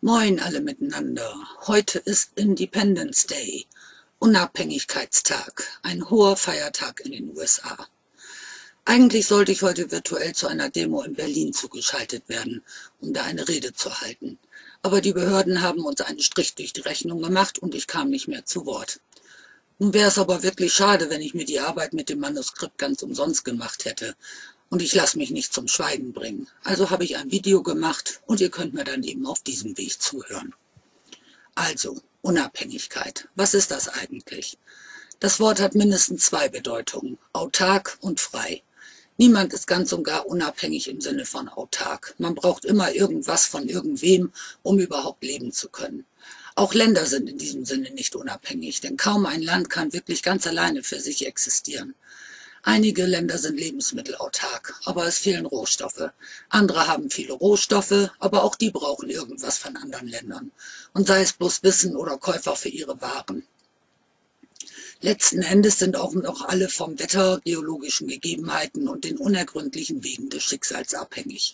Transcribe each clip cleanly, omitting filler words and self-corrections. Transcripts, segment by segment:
Moin alle miteinander. Heute ist Independence Day, Unabhängigkeitstag, ein hoher Feiertag in den USA. Eigentlich sollte ich heute virtuell zu einer Demo in Berlin zugeschaltet werden, um da eine Rede zu halten. Aber die Behörden haben uns einen Strich durch die Rechnung gemacht und ich kam nicht mehr zu Wort. Nun wäre es aber wirklich schade, wenn ich mir die Arbeit mit dem Manuskript ganz umsonst gemacht hätte. Und ich lasse mich nicht zum Schweigen bringen. Also habe ich ein Video gemacht und ihr könnt mir dann eben auf diesem Weg zuhören. Also, Unabhängigkeit. Was ist das eigentlich? Das Wort hat mindestens zwei Bedeutungen, autark und frei. Niemand ist ganz und gar unabhängig im Sinne von autark. Man braucht immer irgendwas von irgendwem, um überhaupt leben zu können. Auch Länder sind in diesem Sinne nicht unabhängig, denn kaum ein Land kann wirklich ganz alleine für sich existieren. Einige Länder sind lebensmittelautark, aber es fehlen Rohstoffe. Andere haben viele Rohstoffe, aber auch die brauchen irgendwas von anderen Ländern. Und sei es bloß Wissen oder Käufer für ihre Waren. Letzten Endes sind auch noch alle vom Wetter, geologischen Gegebenheiten und den unergründlichen Wegen des Schicksals abhängig.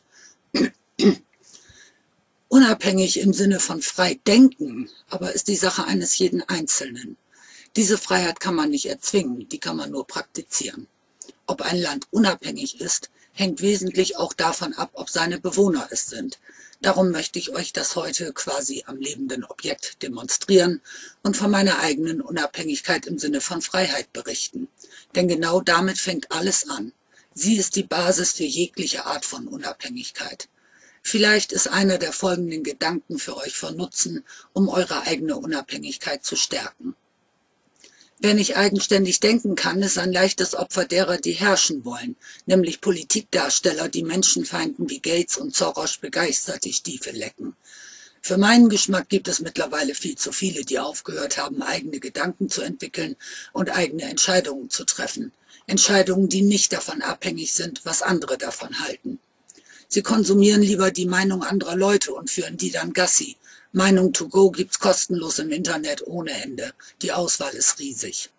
Unabhängig im Sinne von frei denken, aber ist die Sache eines jeden Einzelnen. Diese Freiheit kann man nicht erzwingen, die kann man nur praktizieren. Ob ein Land unabhängig ist, hängt wesentlich auch davon ab, ob seine Bewohner es sind. Darum möchte ich euch das heute quasi am lebenden Objekt demonstrieren und von meiner eigenen Unabhängigkeit im Sinne von Freiheit berichten. Denn genau damit fängt alles an. Sie ist die Basis für jegliche Art von Unabhängigkeit. Vielleicht ist einer der folgenden Gedanken für euch von Nutzen, um eure eigene Unabhängigkeit zu stärken. Wer nicht eigenständig denken kann, ist ein leichtes Opfer derer, die herrschen wollen, nämlich Politikdarsteller, die Menschenfeinden wie Gates und Soros begeistert die Stiefel lecken. Für meinen Geschmack gibt es mittlerweile viel zu viele, die aufgehört haben, eigene Gedanken zu entwickeln und eigene Entscheidungen zu treffen. Entscheidungen, die nicht davon abhängig sind, was andere davon halten. Sie konsumieren lieber die Meinung anderer Leute und führen die dann Gassi. Meinung to go gibt's kostenlos im Internet ohne Ende. Die Auswahl ist riesig.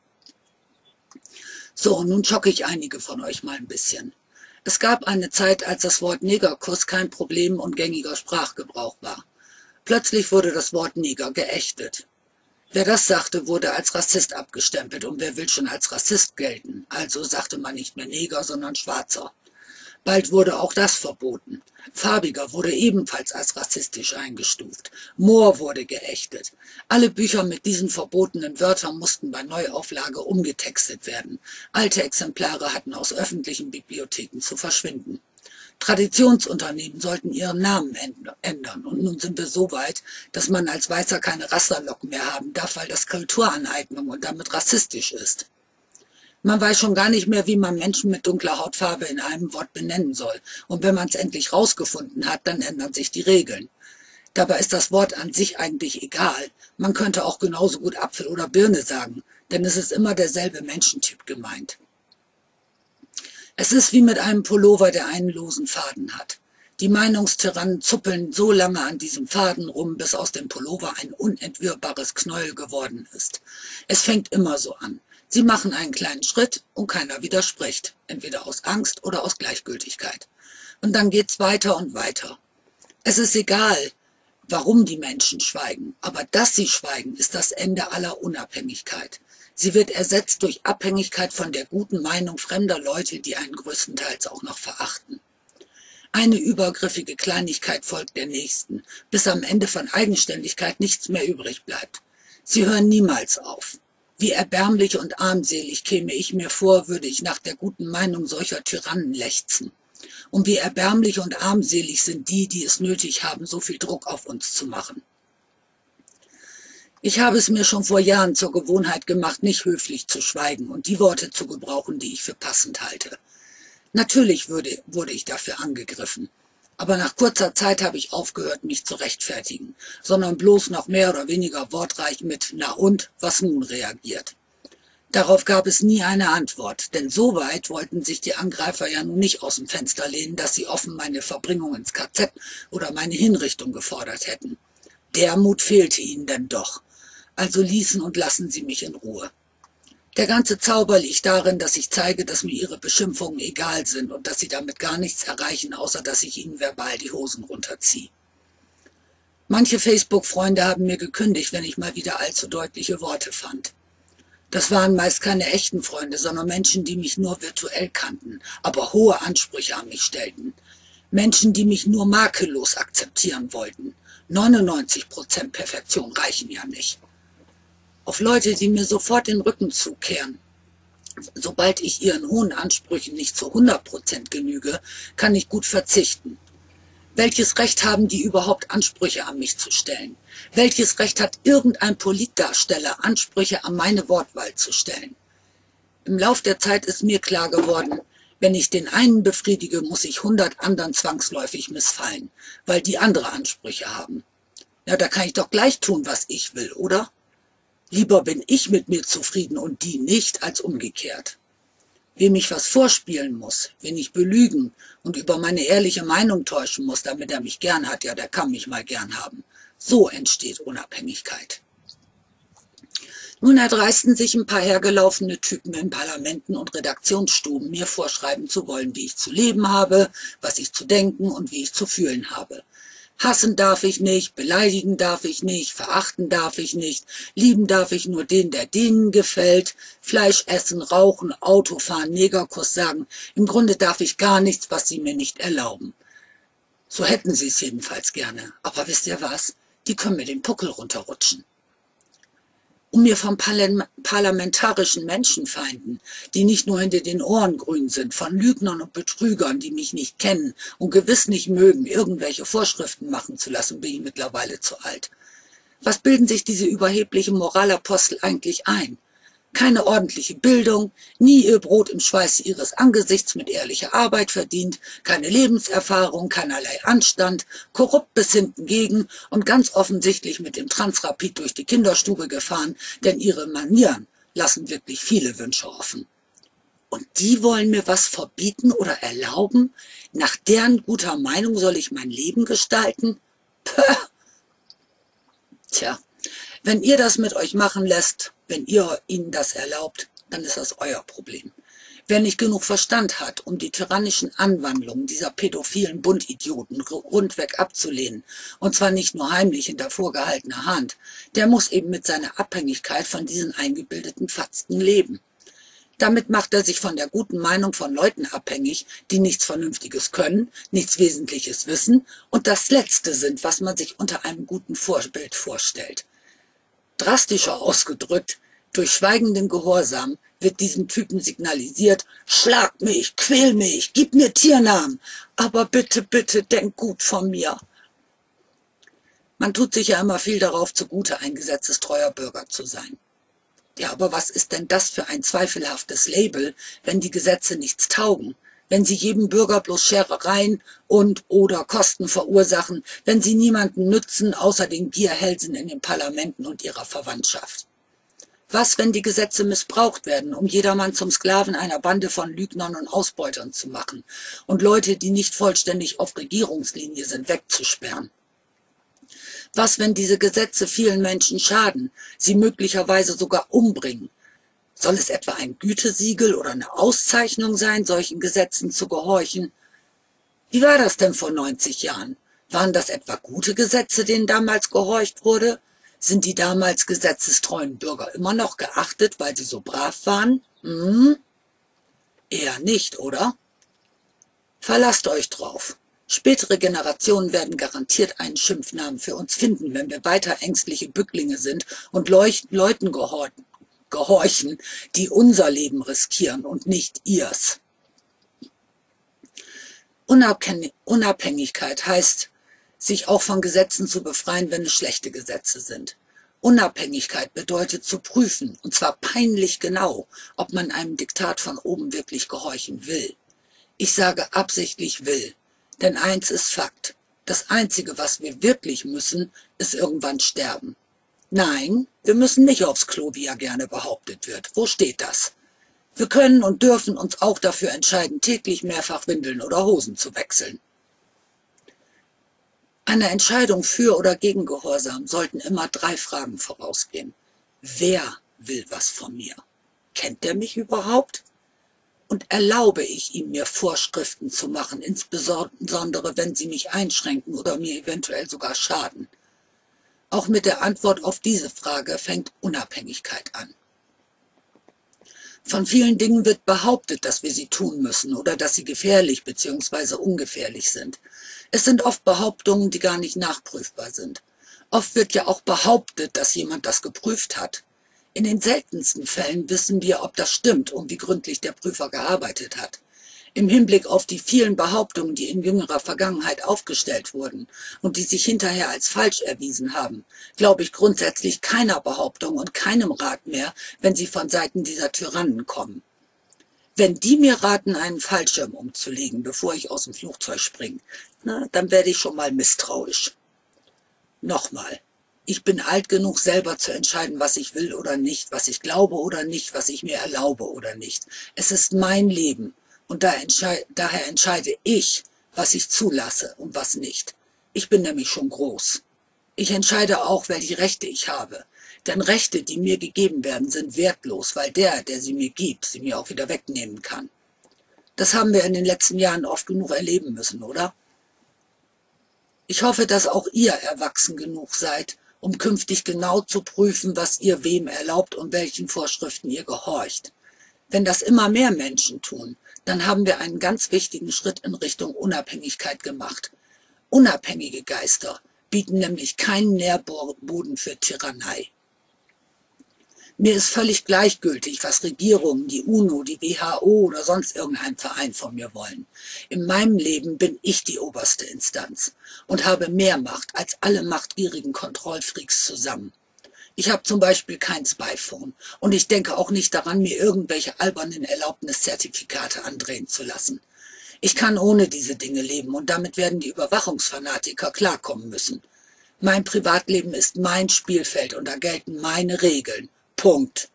So, nun schocke ich einige von euch mal ein bisschen. Es gab eine Zeit, als das Wort Negerkuss kein Problem und gängiger Sprachgebrauch war. Plötzlich wurde das Wort Neger geächtet. Wer das sagte, wurde als Rassist abgestempelt und wer will schon als Rassist gelten? Also sagte man nicht mehr Neger, sondern Schwarzer. Bald wurde auch das verboten. Farbiger wurde ebenfalls als rassistisch eingestuft. Moor wurde geächtet. Alle Bücher mit diesen verbotenen Wörtern mussten bei Neuauflage umgetextet werden. Alte Exemplare hatten aus öffentlichen Bibliotheken zu verschwinden. Traditionsunternehmen sollten ihren Namen ändern. Und nun sind wir so weit, dass man als Weißer keine Rasterlocken mehr haben darf, weil das Kulturaneignung und damit rassistisch ist. Man weiß schon gar nicht mehr, wie man Menschen mit dunkler Hautfarbe in einem Wort benennen soll. Und wenn man es endlich rausgefunden hat, dann ändern sich die Regeln. Dabei ist das Wort an sich eigentlich egal. Man könnte auch genauso gut Apfel oder Birne sagen, denn es ist immer derselbe Menschentyp gemeint. Es ist wie mit einem Pullover, der einen losen Faden hat. Die Meinungstyrannen zuppeln so lange an diesem Faden rum, bis aus dem Pullover ein unentwirrbares Knäuel geworden ist. Es fängt immer so an. Sie machen einen kleinen Schritt und keiner widerspricht, entweder aus Angst oder aus Gleichgültigkeit. Und dann geht's weiter und weiter. Es ist egal, warum die Menschen schweigen, aber dass sie schweigen, ist das Ende aller Unabhängigkeit. Sie wird ersetzt durch Abhängigkeit von der guten Meinung fremder Leute, die einen größtenteils auch noch verachten. Eine übergriffige Kleinigkeit folgt der nächsten, bis am Ende von Eigenständigkeit nichts mehr übrig bleibt. Sie hören niemals auf. Wie erbärmlich und armselig käme ich mir vor, würde ich nach der guten Meinung solcher Tyrannen lechzen. Und wie erbärmlich und armselig sind die, die es nötig haben, so viel Druck auf uns zu machen. Ich habe es mir schon vor Jahren zur Gewohnheit gemacht, nicht höflich zu schweigen und die Worte zu gebrauchen, die ich für passend halte. Natürlich wurde ich dafür angegriffen. Aber nach kurzer Zeit habe ich aufgehört, mich zu rechtfertigen, sondern bloß noch mehr oder weniger wortreich mit »Na und, was nun« reagiert. Darauf gab es nie eine Antwort, denn so weit wollten sich die Angreifer ja nun nicht aus dem Fenster lehnen, dass sie offen meine Verbringung ins KZ oder meine Hinrichtung gefordert hätten. Der Mut fehlte ihnen denn doch. Also ließen und lassen sie mich in Ruhe. Der ganze Zauber liegt darin, dass ich zeige, dass mir ihre Beschimpfungen egal sind und dass sie damit gar nichts erreichen, außer dass ich ihnen verbal die Hosen runterziehe. Manche Facebook-Freunde haben mir gekündigt, wenn ich mal wieder allzu deutliche Worte fand. Das waren meist keine echten Freunde, sondern Menschen, die mich nur virtuell kannten, aber hohe Ansprüche an mich stellten. Menschen, die mich nur makellos akzeptieren wollten. 99% Perfektion reichen ja nicht. Auf Leute, die mir sofort den Rücken zukehren. Sobald ich ihren hohen Ansprüchen nicht zu 100% genüge, kann ich gut verzichten. Welches Recht haben die überhaupt, Ansprüche an mich zu stellen? Welches Recht hat irgendein Politdarsteller, Ansprüche an meine Wortwahl zu stellen? Im Lauf der Zeit ist mir klar geworden, wenn ich den einen befriedige, muss ich 100 anderen zwangsläufig missfallen, weil die andere Ansprüche haben. Ja, da kann ich doch gleich tun, was ich will, oder? Lieber bin ich mit mir zufrieden und die nicht, als umgekehrt. Wem ich was vorspielen muss, wen ich belügen und über meine ehrliche Meinung täuschen muss, damit er mich gern hat, ja, der kann mich mal gern haben. So entsteht Unabhängigkeit. Nun erdreisten sich ein paar hergelaufene Typen in Parlamenten und Redaktionsstuben, mir vorschreiben zu wollen, wie ich zu leben habe, was ich zu denken und wie ich zu fühlen habe. Hassen darf ich nicht, beleidigen darf ich nicht, verachten darf ich nicht, lieben darf ich nur den, der denen gefällt, Fleisch essen, rauchen, Auto fahren, Negerkuss sagen. Im Grunde darf ich gar nichts, was sie mir nicht erlauben. So hätten sie es jedenfalls gerne. Aber wisst ihr was? Die können mir den Puckel runterrutschen. Um mir von parlamentarischen Menschenfeinden, die nicht nur hinter den Ohren grün sind, von Lügnern und Betrügern, die mich nicht kennen und gewiss nicht mögen, irgendwelche Vorschriften machen zu lassen, bin ich mittlerweile zu alt. Was bilden sich diese überheblichen Moralapostel eigentlich ein? Keine ordentliche Bildung, nie ihr Brot im Schweiße ihres Angesichts mit ehrlicher Arbeit verdient, keine Lebenserfahrung, keinerlei Anstand, korrupt bis hinten gegen und ganz offensichtlich mit dem Transrapid durch die Kinderstube gefahren, denn ihre Manieren lassen wirklich viele Wünsche offen. Und die wollen mir was verbieten oder erlauben? Nach deren guter Meinung soll ich mein Leben gestalten? Puh. Tja. Wenn ihr das mit euch machen lässt, wenn ihr ihnen das erlaubt, dann ist das euer Problem. Wer nicht genug Verstand hat, um die tyrannischen Anwandlungen dieser pädophilen Bundidioten rundweg abzulehnen, und zwar nicht nur heimlich hinter vorgehaltener Hand, der muss eben mit seiner Abhängigkeit von diesen eingebildeten Fatzken leben. Damit macht er sich von der guten Meinung von Leuten abhängig, die nichts Vernünftiges können, nichts Wesentliches wissen und das Letzte sind, was man sich unter einem guten Vorbild vorstellt. Drastischer ausgedrückt, durch schweigenden Gehorsam wird diesen Typen signalisiert, schlag mich, quäl mich, gib mir Tiernamen, aber bitte, bitte, denk gut von mir. Man tut sich ja immer viel darauf zugute, ein gesetzestreuer Bürger zu sein. Ja, aber was ist denn das für ein zweifelhaftes Label, wenn die Gesetze nichts taugen? Wenn sie jedem Bürger bloß Scherereien und/oder Kosten verursachen, wenn sie niemanden nützen, außer den Gierhälsen in den Parlamenten und ihrer Verwandtschaft. Was, wenn die Gesetze missbraucht werden, um jedermann zum Sklaven einer Bande von Lügnern und Ausbeutern zu machen und Leute, die nicht vollständig auf Regierungslinie sind, wegzusperren? Was, wenn diese Gesetze vielen Menschen schaden, sie möglicherweise sogar umbringen? Soll es etwa ein Gütesiegel oder eine Auszeichnung sein, solchen Gesetzen zu gehorchen? Wie war das denn vor 90 Jahren? Waren das etwa gute Gesetze, denen damals gehorcht wurde? Sind die damals gesetzestreuen Bürger immer noch geachtet, weil sie so brav waren? Eher nicht, oder? Verlasst euch drauf. Spätere Generationen werden garantiert einen Schimpfnamen für uns finden, wenn wir weiter ängstliche Bücklinge sind und Leuten gehorchen, die unser Leben riskieren und nicht ihrs. Unabhängigkeit heißt, sich auch von Gesetzen zu befreien, wenn es schlechte Gesetze sind. Unabhängigkeit bedeutet zu prüfen, und zwar peinlich genau, ob man einem Diktat von oben wirklich gehorchen will. Ich sage absichtlich will, denn eins ist Fakt. Das Einzige, was wir wirklich müssen, ist irgendwann sterben. Nein, wir müssen nicht aufs Klo, wie ja gerne behauptet wird. Wo steht das? Wir können und dürfen uns auch dafür entscheiden, täglich mehrfach Windeln oder Hosen zu wechseln. Einer Entscheidung für oder gegen Gehorsam sollten immer 3 Fragen vorausgehen. Wer will was von mir? Kennt er mich überhaupt? Und erlaube ich ihm, mir Vorschriften zu machen, insbesondere wenn sie mich einschränken oder mir eventuell sogar schaden? Auch mit der Antwort auf diese Frage fängt Unabhängigkeit an. Von vielen Dingen wird behauptet, dass wir sie tun müssen oder dass sie gefährlich bzw. ungefährlich sind. Es sind oft Behauptungen, die gar nicht nachprüfbar sind. Oft wird ja auch behauptet, dass jemand das geprüft hat. In den seltensten Fällen wissen wir, ob das stimmt und wie gründlich der Prüfer gearbeitet hat. Im Hinblick auf die vielen Behauptungen, die in jüngerer Vergangenheit aufgestellt wurden und die sich hinterher als falsch erwiesen haben, glaube ich grundsätzlich keiner Behauptung und keinem Rat mehr, wenn sie von Seiten dieser Tyrannen kommen. Wenn die mir raten, einen Fallschirm umzulegen, bevor ich aus dem Flugzeug springe, dann werde ich schon mal misstrauisch. Nochmal. Ich bin alt genug, selber zu entscheiden, was ich will oder nicht, was ich glaube oder nicht, was ich mir erlaube oder nicht. Es ist mein Leben und daher entscheide ich, was ich zulasse und was nicht. Ich bin nämlich schon groß. Ich entscheide auch, welche Rechte ich habe. Denn Rechte, die mir gegeben werden, sind wertlos, weil der sie mir gibt, sie mir auch wieder wegnehmen kann. Das haben wir in den letzten Jahren oft genug erleben müssen, oder? Ich hoffe, dass auch ihr erwachsen genug seid, um künftig genau zu prüfen, was ihr wem erlaubt und welchen Vorschriften ihr gehorcht. Wenn das immer mehr Menschen tun, dann haben wir einen ganz wichtigen Schritt in Richtung Unabhängigkeit gemacht. Unabhängige Geister bieten nämlich keinen Nährboden für Tyrannei. Mir ist völlig gleichgültig, was Regierungen, die UNO, die WHO oder sonst irgendein Verein von mir wollen. In meinem Leben bin ich die oberste Instanz und habe mehr Macht als alle machtgierigen Kontrollfreaks zusammen. Ich habe zum Beispiel kein Spyphone und ich denke auch nicht daran, mir irgendwelche albernen Erlaubniszertifikate andrehen zu lassen. Ich kann ohne diese Dinge leben und damit werden die Überwachungsfanatiker klarkommen müssen. Mein Privatleben ist mein Spielfeld und da gelten meine Regeln. Punkt.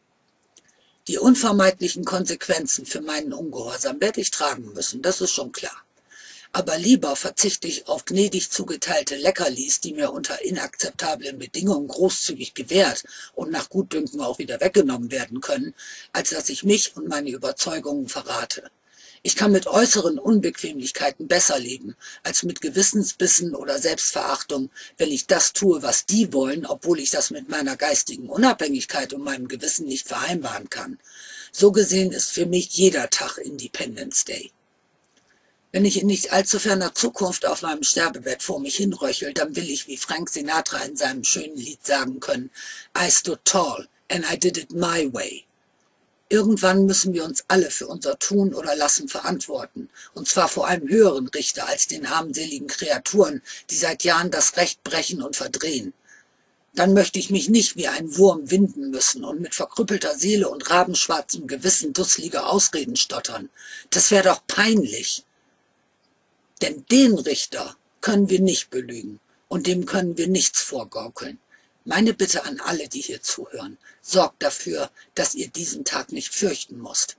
Die unvermeidlichen Konsequenzen für meinen Ungehorsam werde ich tragen müssen, das ist schon klar. Aber lieber verzichte ich auf gnädig zugeteilte Leckerlis, die mir unter inakzeptablen Bedingungen großzügig gewährt und nach Gutdünken auch wieder weggenommen werden können, als dass ich mich und meine Überzeugungen verrate. Ich kann mit äußeren Unbequemlichkeiten besser leben, als mit Gewissensbissen oder Selbstverachtung, wenn ich das tue, was die wollen, obwohl ich das mit meiner geistigen Unabhängigkeit und meinem Gewissen nicht vereinbaren kann. So gesehen ist für mich jeder Tag Independence Day. Wenn ich in nicht allzu ferner Zukunft auf meinem Sterbebett vor mich hinröchel, dann will ich wie Frank Sinatra in seinem schönen Lied sagen können, I stood tall and I did it my way. Irgendwann müssen wir uns alle für unser Tun oder Lassen verantworten, und zwar vor einem höheren Richter als den armseligen Kreaturen, die seit Jahren das Recht brechen und verdrehen. Dann möchte ich mich nicht wie ein Wurm winden müssen und mit verkrüppelter Seele und rabenschwarzem Gewissen dusselige Ausreden stottern. Das wäre doch peinlich. Denn den Richter können wir nicht belügen und dem können wir nichts vorgaukeln. Meine Bitte an alle, die hier zuhören, sorgt dafür, dass ihr diesen Tag nicht fürchten müsst.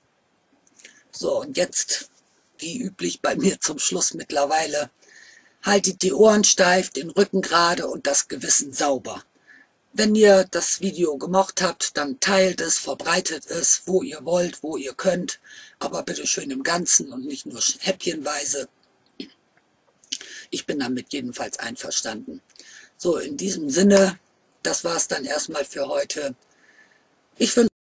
So, und jetzt, wie üblich bei mir zum Schluss mittlerweile, haltet die Ohren steif, den Rücken gerade und das Gewissen sauber. Wenn ihr das Video gemocht habt, dann teilt es, verbreitet es, wo ihr wollt, wo ihr könnt, aber bitte schön im Ganzen und nicht nur häppchenweise. Ich bin damit jedenfalls einverstanden. So, in diesem Sinne, das war's dann erstmal für heute. Ich wünsche